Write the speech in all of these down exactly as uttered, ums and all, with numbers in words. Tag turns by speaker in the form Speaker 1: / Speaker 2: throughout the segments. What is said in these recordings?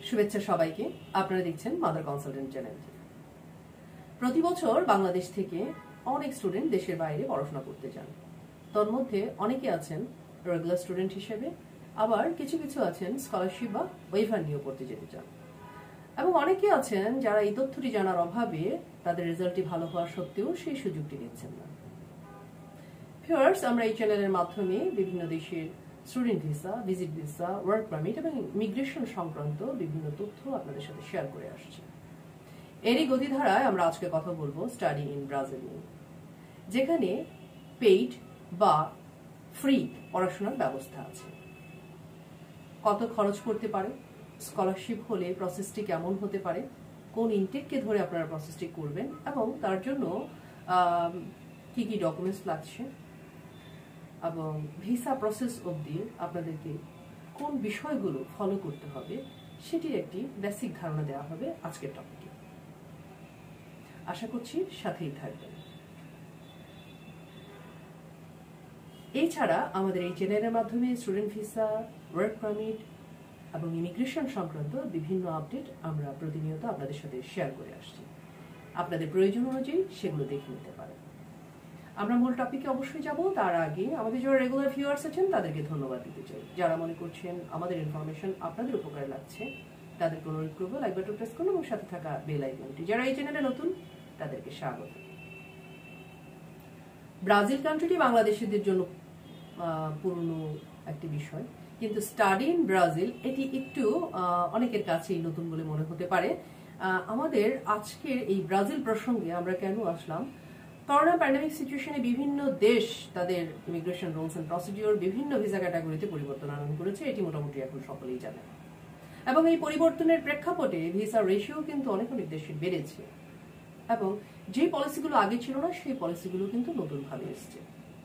Speaker 1: শুভেচ্ছা সবাইকে। আপনারা দেখছেন মাদার কনসালটেন্ট চ্যানেল। প্রতি বছর বাংলাদেশ থেকে অনেক স্টুডেন্ট দেশের বাইরে পড়াশোনা করতে যান। তার মধ্যে অনেকে আছেন রেগুলার স্টুডেন্ট হিসেবে, আবার কিছু কিছু আছেন স্কলারশিপ বা ওয়েভার নিয়ে পড়তে যেতে চান, এবং অনেকে আছেন যারা এই তথ্যটি জানার অভাবে তাদের রেজাল্টটি ভালো হওয়া সত্ত্বেও সেই সুযোগটি নিচ্ছেন না। ভিউয়ার্স, আমরা এই চ্যানেলের মাধ্যমে বিভিন্ন দেশের student visa, visit visa, work permit এবং ইমিগ্রেশন সংক্রান্ত বিভিন্ন তথ্য আপনাদের সাথে শেয়ার করে আসছি। এরই গতিধারায় আমরা আজকে কথা বলবো স্টাডি ইন ব্রাজিল নিয়ে, যেখানে পেইড বা ফ্রি পড়াশোনার ব্যবস্থা আছে। কত খরচ করতে পারে, স্কলারশিপ হলে প্রসেসটি কেমন হতে পারে, কোন ইনটেককে ধরে আপনারা প্রসেসটি করবেন এবং তার জন্য কি কি ডকুমেন্টস লাগছে, এবং ভিসা প্রসেস অবধি আপনাদেরকে কোন বিষয়গুলো ফলো করতে হবে সেটির একটি বেসিক ধারণা দেওয়া হবে আজকের টপিকে। আশা করছি সাথেই থাকবেন। এছাড়া আমাদের এই চ্যানেলের মাধ্যমে স্টুডেন্ট ভিসা, ওয়ার্ক পারমিট এবং ইমিগ্রেশন সংক্রান্ত বিভিন্ন আপডেট আমরা প্রতিনিয়ত আপনাদের সাথে শেয়ার করে আসছি। আপনাদের প্রয়োজন অনুযায়ী সেগুলো দেখে নিতে পারেন। আমরা মূল টপিকে অবশ্যই যাব, তার আগে আমাদের যারা রেগুলার ভিউয়ার্স আছেন তাদেরকে ধন্যবাদ দিতে চাই। যারা মনে করছেন আমাদের ইনফরমেশন আপনাদের উপকারে লাগছে তাদেরকে অনুরোধ করবো লাইক বাটন প্রেস করুন এবং সাথে থাকা বেল আইকনটি। যারা এই চ্যানেলে নতুন তাদেরকে স্বাগত। ব্রাজিল কান্ট্রিটি বাংলাদেশিদের জন্য পুরনো একটি বিষয়, কিন্তু স্টাডি ইন ব্রাজিল এটি একটু অনেকের কাছেই নতুন বলে মনে হতে পারে। আমাদের আজকের এই ব্রাজিল প্রসঙ্গে আমরা কেন আসলাম, করোনা প্যান্ডেমিক সিচুয়েশনে বিভিন্ন দেশ তাদের ইমিগ্রেশন রুলস এন্ড প্রসিডিওর বিভিন্ন ভিসা ক্যাটাগরিতে পরিবর্তন আনয়ন করেছে, এটি মোটামুটি এখন সকলেই জানেন। এবং এই পরিবর্তনের প্রেক্ষাপটে ভিসা রেশিও কিন্তু অনেক অনেক দেশে বেড়েছে, এবং যে পলিসিগুলো আগে ছিল না সেই পলিসিগুলো কিন্তু নতুন ভাবে এসছে,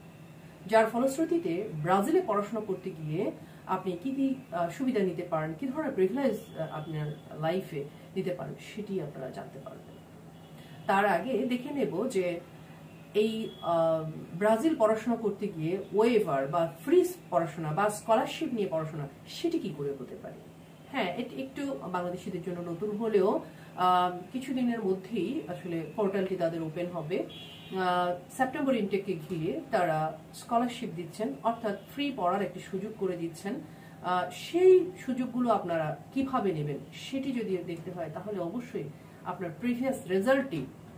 Speaker 1: যার ফলশ্রুতিতে ব্রাজিলে পড়াশোনা করতে গিয়ে আপনি কি কি সুবিধা নিতে পারেন, কি ধরনের প্রিভিলেজ আপনার লাইফে নিতে পারেন সেটি আপনারা জানতে পারবেন। তার আগে দেখে নেব যে এই ব্রাজিল পড়াশোনা করতে গিয়ে ওয়েভার বা ফ্রি পড়াশোনা বা স্কলারশিপ নিয়ে পড়াশোনা সেটি কি করে হতে পারে। হ্যাঁ, এটি একটু বাংলাদেশিদের জন্য নতুন হলেও কিছুদিনের মধ্যেই আসলে পোর্টালটি তাদের ওপেন হবে। সেপ্টেম্বর ইনটেককে ঘিরে তারা স্কলারশিপ দিচ্ছেন, অর্থাৎ ফ্রি পড়ার একটি সুযোগ করে দিচ্ছেন। সেই সুযোগগুলো আপনারা কিভাবে নেবেন সেটি যদি দেখতে হয় তাহলে অবশ্যই আপনার প্রিভিয়াস রেজাল্টটি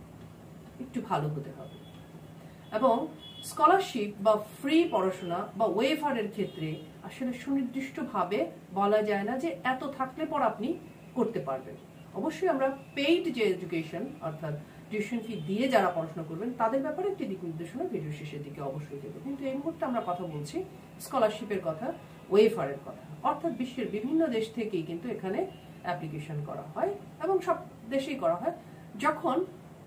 Speaker 1: একটু ভালো হতে হবে। এবং স্কলারশিপ বা ফ্রি পড়াশোনা বা ওয়েভারের ক্ষেত্রে আসলে সুনির্দিষ্টভাবে বলা যায় না যে এত থাকলে পর আপনি করতে পারবেন। অবশ্যই আমরা পেইড যে এডুকেশন অর্থাৎ টিউশন ফি দিয়ে যারা পড়াশোনা করবেন তাদের ব্যাপারে একটি দিক নির্দেশনা ভিডিও শেষের দিকে অবশ্যই দেবো, কিন্তু এই মুহূর্তে আমরা কথা বলছি স্কলারশিপের কথা, ওয়েভারের কথা। অর্থাৎ বিশ্বের বিভিন্ন দেশ থেকেই কিন্তু এখানে অ্যাপ্লিকেশন করা হয় এবং সব দেশেই করা হয়। যখন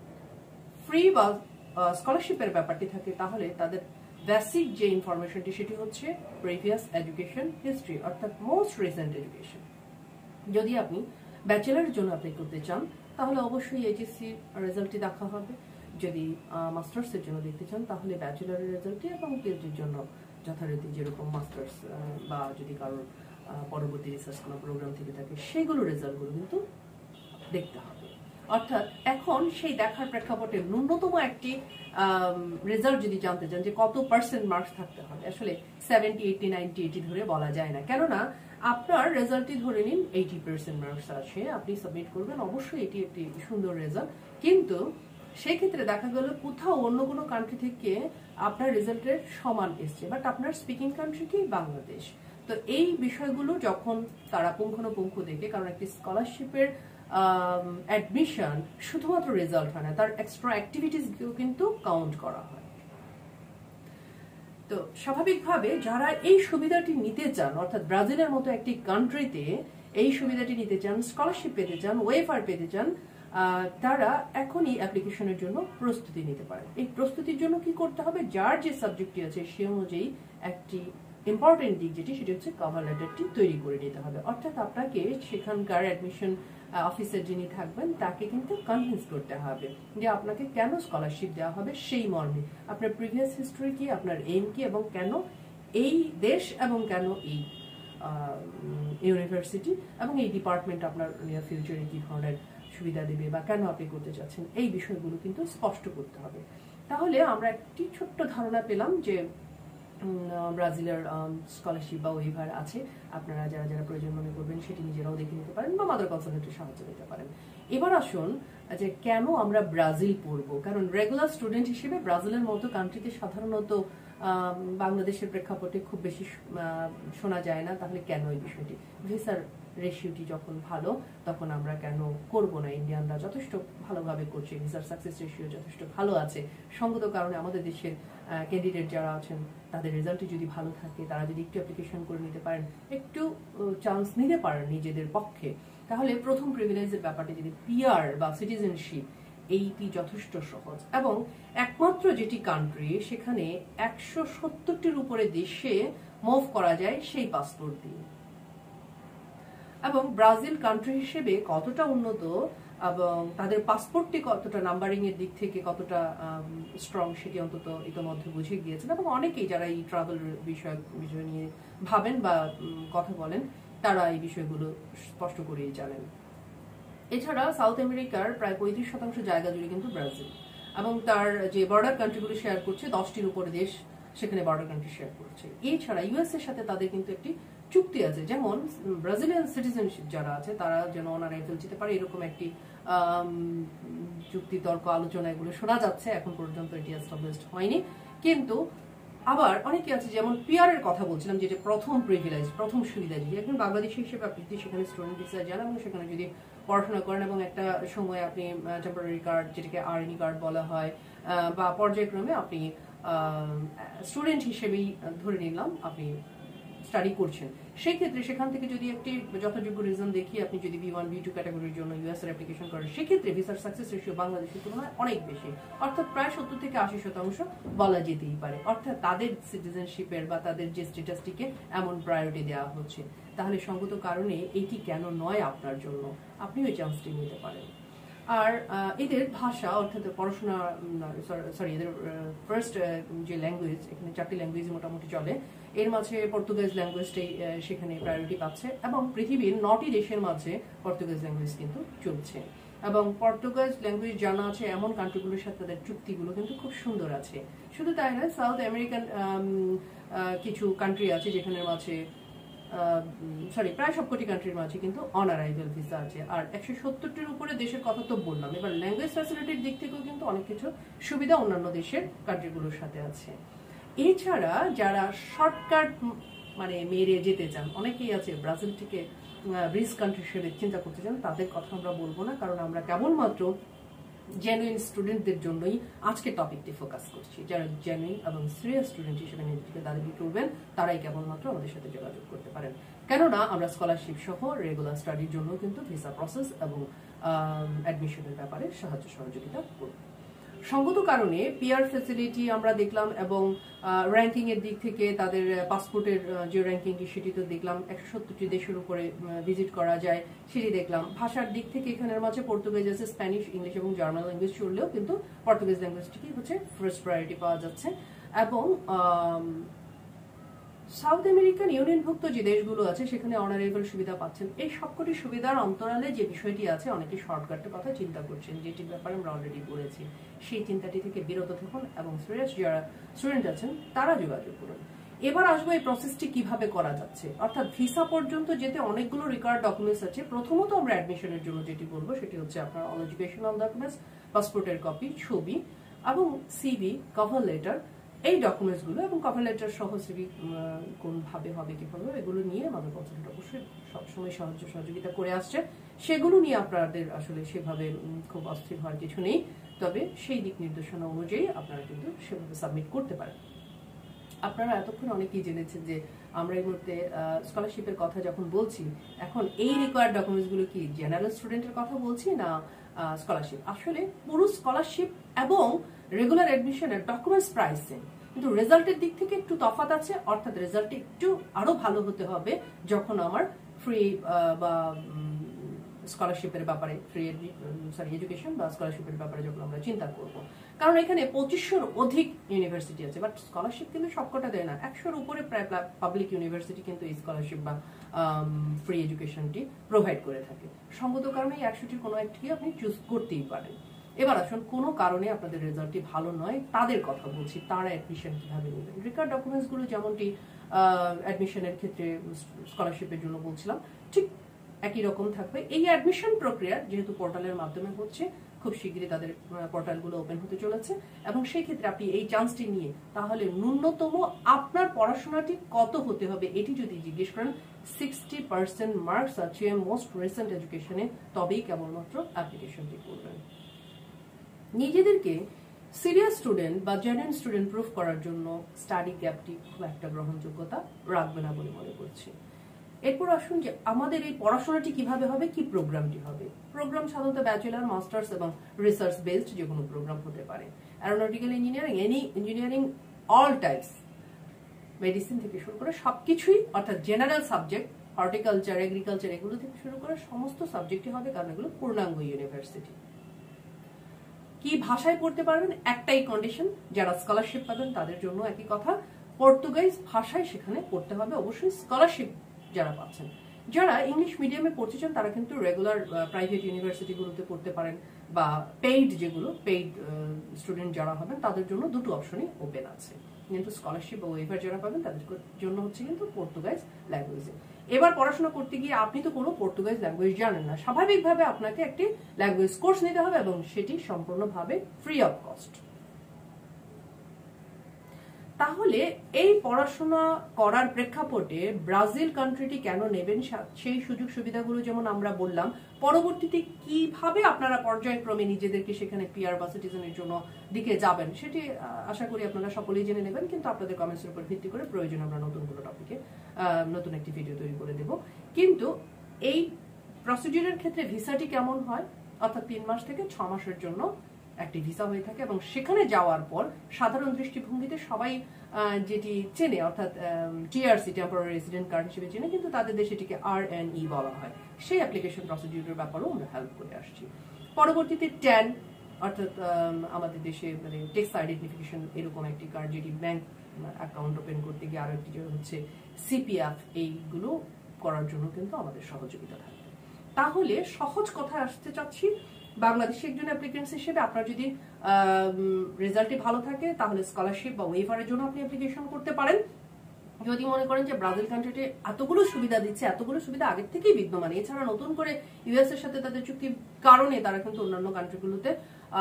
Speaker 1: ফ্রি বা স্কলারশিপের ব্যাপারটি থাকে তাহলে তাদের বেসিক যে ইনফরমেশনটি সেটি হচ্ছে প্রিভিয়াস এডুকেশন হিস্ট্রি, অর্থাৎ মোস্ট রিসেন্ট এডুকেশন। যদি আপনি ব্যাচেলারের জন্য অ্যাপ্লাই করতে চান তাহলে অবশ্যই এইচএসসি রেজাল্টটি দেখা হবে। যদি মাস্টার্সের জন্য দেখতে চান তাহলে ব্যাচেলারের রেজাল্টটি, এবং পিএইচডির জন্য যথারীতি যেরকম মাস্টার্স বা যদি কারোর পরবর্তী রিসার্চ কোনো প্রোগ্রাম থেকে থাকে সেগুলো রেজাল্টগুলো কিন্তু দেখতে হবে। অর্থাৎ এখন সেই দেখার প্রেক্ষাপটে ন্যূনতম একটি রেজাল্ট যদি জানতে চান যে কত পার্সেন্ট মার্কস থাকতে হবে, আসলে সেভেন্টি এইটি নাইনটি এইটি ধরে বলা যায় না। কেননা আপনার রেজাল্টটি ধরে নিন এইটি পার্সেন্ট মার্কস আছে, আপনি সাবমিট করবেন, অবশ্যই এটি একটি সুন্দর রেজাল্ট, কিন্তু সেই ক্ষেত্রে দেখা গেল কোথাও অন্য কোনো কান্ট্রি থেকে আপনার রেজাল্টের সমান এসছে, বাট আপনার স্পিকিং কান্ট্রি কি বাংলাদেশ। তো এই বিষয়গুলো যখন তারা পুঙ্খানুপুঙ্খ দেখে, কারণ একটি স্কলারশিপের অ্যাডমিশন শুধুমাত্র রেজাল্ট হয় না, তার এক্সট্রা অ্যাক্টিভিটিসকেও কিন্তু কাউন্ট করা হয়। তো স্বাভাবিকভাবে যারা এই সুবিধাটি নিতে চান, অর্থাৎ ব্রাজিলের মতো একটি কান্ট্রিতে এই সুবিধাটি নিতে চান, স্কলারশিপ পেতে চান, ওয়েভার পেতে চান, তারা এখনই অ্যাপ্লিকেশনের জন্য প্রস্তুতি নিতে পারেন। এই প্রস্তুতির জন্য কি করতে হবে, যার যে সাবজেক্টটি আছে সে অনুযায়ী একটি ইম্পর্টেন্ট দিক যেটি সেটি হচ্ছে কভার লেটারটি তৈরি করে নিতে হবে। অর্থাৎ আপনাকে সেখানকার অ্যাডমিশন অফিসার যিনি থাকবেন তাকে কিন্তু কনভিন্স করতে হবে যে আপনাকে কেন স্কলারশিপ দেওয়া হবে সেই মর্মে, আপনার প্রিভিয়াস হিস্ট্রি কি, আপনার এইম কি, এবং কেন এই দেশ এবং কেন এই ইউনিভার্সিটি এবং এই ডিপার্টমেন্ট আপনার নিয়ার ফিউচারে কি ধরনের সুবিধা দেবে বা কেন আপনি করতে চাচ্ছেন, এই বিষয়গুলো কিন্তু স্পষ্ট করতে হবে। তাহলে আমরা একটি ছোট্ট ধারণা পেলাম যে ব্রাজিলের স্কলারশিপ বা ওয়েভার আছে, আপনারা যারা যারা প্রয়োজন মনে করবেন সেটি নিজেরাও দেখে নিতে পারেন বা মাদার কনসালটেন্টের সাহায্য নিতে পারেন। এবার আসুন যে কেন আমরা ব্রাজিল পড়বো, কারণ রেগুলার স্টুডেন্ট হিসেবে ব্রাজিলের মতো কান্ট্রিতে সাধারণত বাংলাদেশের প্রেক্ষাপটে খুব বেশি শোনা যায় না। তাহলে কেন এই বিষয়টি, ভিসার রেশিওটি যখন ভালো তখন আমরা কেন করব না? ইন্ডিয়ানরা যথেষ্ট ভালোভাবে করছে, ভিসার সাকসেস রেশিও যথেষ্ট ভালো আছে। সঙ্গত কারণে আমাদের দেশের ক্যান্ডিডেট যারা আছেন তাদের রেজাল্টটি যদি ভালো থাকে, তারা যদি একটু অ্যাপ্লিকেশন করে নিতে পারেন, একটু চান্স নিতে পারেন নিজেদের পক্ষে, তাহলে প্রথম প্রিভিলেজের ব্যাপারটি যদি পিআর বা সিটিজেনশিপ, এইটি যথেষ্ট সহজ। এবং একমাত্র যেটি কান্ট্রি সেখানে একশো সত্তরটির উপরে দেশে মুভ করা যায় সেই পাসপোর্ট দিয়ে। এবং ব্রাজিল কান্ট্রি হিসেবে কতটা উন্নত এবং তাদের পাসপোর্টটি কতটা নাম্বারিং এর দিক থেকে কতটা স্ট্রং সেটি অন্তত ইতিমধ্যে বুঝে গিয়েছেন। এবং অনেকেই যারা এই ট্রাভেল বিষয় বিষয় নিয়ে ভাবেন বা কথা বলেন তারা এই বিষয়গুলো স্পষ্ট করেই জানেন। এছাড়া সাউথ আমেরিকার প্রায় পঁয়ত্রিশ শতাংশ জায়গা জুড়ে কিন্তু ব্রাজিল, এবং তার যে বর্ডার কান্ট্রিগুলো শেয়ার করছে দশটির উপরে দেশ সেখানে বর্ডার কান্ট্রি শেয়ার করছে। এছাড়া ইউএস এর সাথে তাদের কিন্তু একটি চুক্তি আছে, যেমন ব্রাজিলিয়ান সিটিজেনশিপ যারা আছে তারা যেন অনারাইভেল যেতে পারে, এরকম একটি চুক্তি তর্ক আলোচনা এগুলো শোনা যাচ্ছে। এখন পর্যন্ত এটি এস্টাবলিশড হয়নি, কিন্তু আবার অনেকে আছে যেমন পিআর এর কথা বলছিলাম, যেটা প্রথম প্রিভিলেজ, প্রথম সুবিধা। যদি একজন বাংলাদেশি হিসেবে আপনি যদি সেখানে স্টুডেন্ট ভিসায় যান এবং সেখানে যদি পড়াশোনা করেন এবং একটা সময় আপনি টেম্পোরারি কার্ড, যেটাকে আরএনই কার্ড বলা হয়, বা পর্যায়ক্রমে আপনি স্টুডেন্ট হিসেবেই ধরে নিলাম আপনি স্টাডি করছেন, সেই ক্ষেত্রে সেখান থেকে যদি একটি যথাযোগ্য রিজন দেখিয়ে আপনি যদি বি ওয়ান বি টু ক্যাটাগরির জন্য ইউএস এর অ্যাপ্লিকেশন করেন, সেক্ষেত্রে ভিসার সাকসেস রেশিও বাংলাদেশের তুলনায় অনেক বেশি, অর্থাৎ প্রায় সত্তর থেকে আশি শতাংশ বলা যেতেই পারে। অর্থাৎ তাদের সিটিজেনশিপের বা তাদের যে স্ট্যাটাসটিকে এমন প্রায়োরিটি দেওয়া হচ্ছে। তাহলে সঙ্গত কারণে এটি কেন নয় আপনার জন্য, আপনিও এই চান্সটি নিতে পারেন। আর এদের ভাষা অর্থাৎ পড়াশোনা, সরি এদের ফার্স্ট যে ল্যাঙ্গুয়েজ, এখানে চারটি ল্যাঙ্গুয়েজ মোটামুটি চলে, এর মাঝে পর্তুগিজ ল্যাঙ্গুয়েজটাই সেখানে প্রায়োরিটি পাচ্ছে, এবং পৃথিবীর নটি দেশের মাঝে পর্তুগিজ ল্যাঙ্গুয়েজ কিন্তু চলছে। এবং পর্তুগিজ ল্যাঙ্গুয়েজ জানা আছে এমন কান্ট্রিগুলোর সাথে তাদের চুক্তিগুলো কিন্তু খুব সুন্দর আছে। শুধু তাই নয়, সাউথ আমেরিকান কিছু কান্ট্রি আছে যেখানের মাঝে সরি প্রায় সবকটি কান্ট্রির মাঝে কিন্তু অনারাইভেল ভিসা আছে। আর একশো সত্তরটির উপরে দেশের কথা তো বললাম, এবার ল্যাঙ্গুয়েজ ফ্যাসিলিটির দিক থেকেও কিন্তু অনেক কিছু সুবিধা অন্যান্য দেশের কান্ট্রিগুলোর সাথে আছে। এছাড়া যারা শর্টকাট মানে মেরে যেতে চান, অনেকেই আছে ব্রাজিল থেকে ব্রিজ কান্ট্রি হিসেবে চিন্তা করতে চান, তাদের কথা আমরা বলবো না, কারণ আমরা কেবলমাত্র জেনুইন স্টুডেন্টদের জন্যই আজকে টপিকটি ফোকাস করছি। যারা জেনুইন এবং সিরিয়াস স্টুডেন্ট হিসেবে নিজেকে দাবি করবেন তারাই কেবলমাত্র আমাদের সাথে যোগাযোগ করতে পারেন, কেননা আমরা স্কলারশিপ সহ রেগুলার স্টাডির জন্য কিন্তু ভিসা প্রসেস এবং অ্যাডমিশনের ব্যাপারে সাহায্য সহযোগিতা করব। সঙ্গত কারণে পিআর ফ্যাসিলিটি আমরা দেখলাম, এবং র্যাঙ্কিং এর দিক থেকে তাদের পাসপোর্টের যে র্যাঙ্কিংটি সেটি তো দেখলাম, একশো সত্তরটি দেশের উপরে ভিজিট করা যায় সেটি দেখলাম। ভাষার দিক থেকে এখানের মাঝে পর্তুগিজ আছে, স্প্যানিশ, ইংলিশ এবং জার্মান ল্যাঙ্গুয়েজ চললেও কিন্তু পর্তুগিজ ল্যাঙ্গুয়েজটি হচ্ছে ফার্স্ট প্রায়োরিটি পাওয়া যাচ্ছে। এবং সাউথ আমেরিকান ইউনিয়নভুক্ত যে দেশগুলো আছে সেখানে অনারেবল সুবিধা পাচ্ছেন। এই সবকটি সুবিধার অন্তরালে যে বিষয়টি আছে, অনেকে শর্টকাটের কথা চিন্তা করছেন, যেটির ব্যাপারে আমরা অলরেডি বলেছি, সেই চিন্তাটি থেকে বিরত থাকুন এবং সিরিয়াস যারা স্টুডেন্ট আছেন তারা যোগাযোগ করুন। এবার আসবো এই প্রসেসটি কিভাবে করা যাচ্ছে, অর্থাৎ ভিসা পর্যন্ত যেতে অনেকগুলো রিকোয়ার্ড ডকুমেন্টস আছে। প্রথমত আমরা অ্যাডমিশনের জন্য যেটি বলবো সেটি হচ্ছে আপনার অল এডুকেশনাল ডকুমেন্টস, পাসপোর্টের কপি, ছবি এবং সিভি, কভার লেটার, এই ডকুমেন্টসগুলো এবং কভার লেটার সহ সিভি কোনভাবে হবে কিভাবে এগুলো নিয়ে আমাদের কনসালটেন্ট অবশ্যই সবসময় সাহায্য সহযোগিতা করে আসছে। সেগুলো নিয়ে আপনাদের আসলে সেভাবে খুব অস্থির হওয়ার কিছু নেই, তবে সেই দিক নির্দেশনা অনুযায়ী আপনারা কিন্তু সেভাবে সাবমিট করতে পারেন। আপনারা এতক্ষণ অনেকেই জেনেছেন যে আমরা এই মুহূর্তে স্কলারশিপের কথা যখন বলছি, এখন এই রিকোয়ার্ড ডকুমেন্টসগুলো কি জেনারেল স্টুডেন্টের কথা বলছি না স্কলারশিপ? আসলে পুরো স্কলারশিপ এবং রেগুলার অ্যাডমিশনের ডকুমেন্টস প্রায় সেম, কিন্তু রেজাল্টের দিক থেকে একটু তফাৎ আছে, অর্থাৎ রেজাল্ট একটু আরো ভালো হতে হবে যখন আমার ফ্রি বা স্কলারশিপের ব্যাপারে, ফ্রি সরি এডুকেশন বা স্কলারশিপের ব্যাপারে যখন আমরা চিন্তা করব, কারণ এখানে পঁচিশশোর অধিক ইউনিভার্সিটি আছে, বাট স্কলারশিপ কিন্তু সবকটা দেয় না। একশোর উপরে প্রায় পাবলিক ইউনিভার্সিটি কিন্তু এই স্কলারশিপ বা ফ্রি এডুকেশনটি প্রোভাইড করে থাকে। সঙ্গত কারণে এই একশোটির কোনো একটি আপনি চুজ করতেই পারেন। এবার আসুন, কোনো কারণে আপনাদের রেজাল্টটি ভালো নয় তাদের কথা বলছি, তারা অ্যাডমিশন কিভাবে নেবেন। রিকার্ড ডকুমেন্টসগুলো যেমনটি অ্যাডমিশনের ক্ষেত্রে স্কলারশিপের জন্য বলছিলাম, ঠিক একই রকম থাকবে। এই অ্যাডমিশন প্রক্রিয়া যেহেতু পোর্টালের মাধ্যমে হচ্ছে, খুব শীঘ্রই তাদের পোর্টালগুলো ওপেন হতে চলেছে, এবং সেই ক্ষেত্রে আপনি এই চান্সটি নিয়ে তাহলে ন্যূনতম আপনার পড়াশোনাটি কত হতে হবে এটি যদি জিজ্ঞেস করেন, সিক্সটি পার্সেন্ট মার্কস আছে মোস্ট রিসেন্ট এডুকেশনে, তবেই কেবলমাত্র অ্যাপ্লিকেশনটি করবেন। নিজেদেরকে সিরিয়াস স্টুডেন্ট বা জেনুইন স্টুডেন্ট প্রুফ করার জন্য স্টাডি গ্যাপটি খুব একটা গ্রহণযোগ্যতা রাখবে না বলে মনে করছি। এরপর আসুন যে আমাদের এই পড়াশোনাটি কিভাবে হবে, কি প্রোগ্রামটি হবে। প্রোগ্রাম সাধারণত ব্যাচেলার, মাস্টার্স এবং রিসার্চ বেসড যে কোনো প্রোগ্রাম হতে পারে। Aeronautical engineering, any engineering, all types, medicine থেকে শুরু করে সবকিছুই, অর্থাৎ জেনারেল সাবজেক্ট, হর্টিকালচার, এগ্রিকালচার, এগুলো থেকে শুরু করে সমস্ত সাবজেক্টই হবে, কারণ এগুলো পূর্ণাঙ্গ ইউনিভার্সিটি। কি ভাষায় পড়তে পারবেন, একটাই কন্ডিশন, যারা স্কলারশিপ পাবেন তাদের জন্য একই কথা, পর্তুগাইজ ভাষায় সেখানে পড়তে হবে। অবশ্যই স্কলারশিপ যারা পাচ্ছেন, যারা ইংলিশ মিডিয়ামে পড়তে চান তারা কিন্তু রেগুলার প্রাইভেট ইউনিভার্সিটিগুলোতে পড়তে পারেন, বা পেইড যেগুলো পেইড স্টুডেন্ট যারা হবেন তাদের জন্য দুটো অপশনই ওপেন আছে। কিন্তু স্কলারশিপ বা ওয়েভার যারা পাবেন তাদের জন্য হচ্ছে কিন্তু পর্তুগাইজ ল্যাঙ্গুয়েজে। এবার পড়াশোনা করতে গিয়ে আপনি তো কোনো পর্তুগাইজ ল্যাঙ্গুয়েজ জানেন না, স্বাভাবিকভাবে আপনাকে একটি ল্যাঙ্গুয়েজ কোর্স নিতে হবে, এবং সেটি সম্পূর্ণভাবে ফ্রি অফ কস্ট। তাহলে এই পড়াশোনা করার প্রেক্ষাপটে ব্রাজিল কান্ট্রিটি কেন নেবেন, সেই সুযোগ সুবিধাগুলো যেমন আমরা বললাম, পরবর্তীতে কিভাবে আপনারা পর্যায়ক্রমে নিজেদেরকে সেখানে পিআর বা সিটিজেনের জন্য দিকে যাবেন, সেটি আশা করি আপনারা সকলেই জেনে নেবেন। কিন্তু আপনাদের কমেন্টসের উপর ভিত্তি করে প্রয়োজন আমরা নতুন কোনো টপিকে নতুন একটি ভিডিও তৈরি করে দেব। কিন্তু এই প্রসিডিউরের ক্ষেত্রে ভিসাটি কেমন হয়, অর্থাৎ তিন মাস থেকে ছ মাসের জন্য একটি ভিসা হয়ে থাকে, এবং সেখানে যাওয়ার পর সাধারণ দৃষ্টিভঙ্গিতে সবাই যেটি চেনে, অর্থাৎ টিআরসি, টেম্পোরারি রেসিডেন্ট কার্ড হিসেবে চেনে, কিন্তু তাদের দেশে এটিকে আর এন ই বলা হয়। সেই অ্যাপ্লিকেশন প্রসিডিউরের ব্যাপারেও আমরা হেল্প করে আসছি। পরবর্তীতে ট্যান, অর্থাৎ আমাদের দেশে মানে টেক্সট আইডেন্টিফিকেশন এরকম একটি কার্ড, যেটি ব্যাংক অ্যাকাউন্ট ওপেন করতে গিয়ে, আরো একটি হচ্ছে সিপিএফ, এইগুলো করার জন্য কিন্তু আমাদের সহযোগিতা থাকবে। তাহলে সহজ কথায় আসতে চাচ্ছি, বাংলাদেশি একজন অ্যাপ্লিকেন্ট হিসেবে আপনার যদি রেজাল্টটি ভালো থাকে তাহলে স্কলারশিপ বা ওয়েভারের জন্য আপনি অ্যাপ্লিকেশন করতে পারেন। যদি মনে করেন যে ব্রাজিল কান্ট্রিতে এতগুলো সুবিধা দিচ্ছে, এতগুলো সুবিধা আগের থেকেই বিদ্যমান, এছাড়া নতুন করে ইউএস এর সাথে তাদের চুক্তির কারণে তারা কিন্তু অন্যান্য কান্ট্রিগুলোতে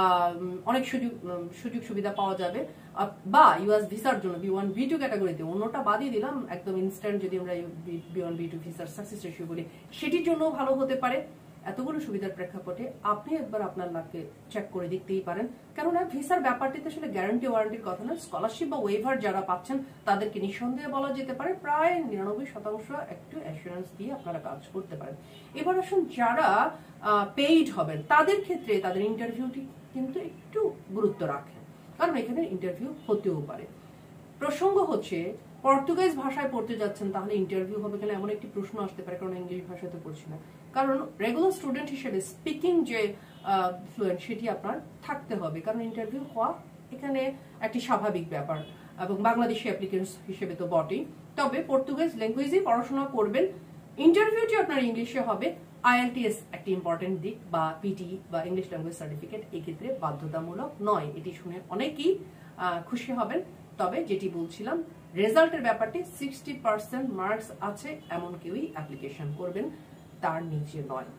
Speaker 1: অনেক সুযোগ সুযোগ সুবিধা পাওয়া যাবে, বা ইউএস ভিসার জন্য বি ওয়ান বি টু ক্যাটাগরিতে, অন্যটা বাদই দিলাম, একদম ইনস্ট্যান্ট যদি আমরা বি ওয়ান বি টু ভিসার সাকসেস রেশিও বলি, সেটির জন্য ভালো হতে পারে। এতগুলো সুবিধার প্রেক্ষাপটে আপনি একবার আপনার লাভকে চেক করে দেখতেই পারেন, কেননা ভিসার ব্যাপারটিতে আসলে গ্যারান্টি ওয়ারেন্টির কথা নয়। স্কলারশিপ বা ওয়েভার যারা পাচ্ছেন তাদেরকে নিঃসন্দেহে বলা যেতে পারে প্রায় নিরানব্বই শতাংশ একটু অ্যাসুরেন্স দিয়ে আপনারা কাজ করতে পারেন। এবার আসুন, যারা পেইড হবেন তাদের ক্ষেত্রে তাদের ইন্টারভিউটি কিন্তু একটু গুরুত্ব রাখেন, কারণ এখানে ইন্টারভিউ হতেও পারে। প্রসঙ্গ হচ্ছে, পর্তুগাইজ ভাষায় পড়তে যাচ্ছেন, তাহলে ইন্টারভিউ হবে কিনা এমন একটি প্রশ্ন আসতে পারে, কারণ ইংলিশ ভাষাতে পড়ছি না। কারণ রেগুলার স্টুডেন্ট হিসেবে স্পিকিং যে ফ্লুয়েন্ট সেটি আপনার থাকতে হবে, কারণ ইন্টারভিউ হওয়া এখানে একটি স্বাভাবিক ব্যাপার, এবং বাংলাদেশি অ্যাপ্লিকেন্টস হিসেবে তো বটেই। তবে পর্তুগাইজ ল্যাঙ্গুয়েজেই পড়াশোনা করবেন, ইন্টারভিউটি আপনার ইংলিশে হবে। আইএলটিএস একটি ইম্পর্টেন্ট দিক, বা পিটি বা ইংলিশ ল্যাঙ্গুয়েজ সার্টিফিকেট এক্ষেত্রে বাধ্যতামূলক নয়। এটি শুনে অনেকেই খুশি হবেন। তবে যেটি বলছিলাম, রেজাল্টের ব্যাপারটি সিক্সটি পার্সেন্ট মার্কস আছে এমন কেউই অ্যাপ্লিকেশন করবেন, তার নিচে নয়।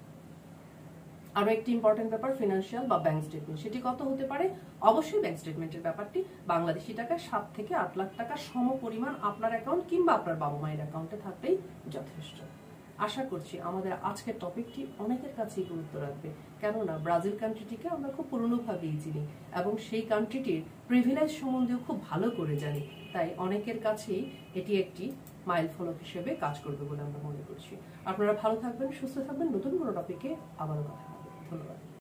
Speaker 1: আরো একটি ইম্পর্টেন্ট ব্যাপার, ফিনান্সিয়াল বা ব্যাংক স্টেটমেন্ট, সেটি কত হতে পারে? অবশ্যই ব্যাংক স্টেটমেন্টের ব্যাপারটি বাংলাদেশি টাকা সাত থেকে আট লাখ টাকা সম পরিমাণ আপনার অ্যাকাউন্ট কিংবা আপনার বাবা মায়ের অ্যাকাউন্টে থাকলেই যথেষ্ট। আশা করছি আমাদের আজকের টপিকটি অনেকের কাছেই গুরুত্ব রাখবে, কেননা ব্রাজিল কান্ট্রিটিকে আমরা খুব পুরনোভাবেই চিনি, এবং সেই কান্ট্রিটির প্রিভিলেজ সম্বন্ধেও খুব ভালো করে জানি। তাই অনেকের কাছেই এটি একটি মাইল ফলক হিসেবে কাজ করবে বলে আমরা মনে করছি। আপনারা ভালো থাকবেন, সুস্থ থাকবেন, নতুন কোনো টপিকে আবারও কথা হবে। ধন্যবাদ।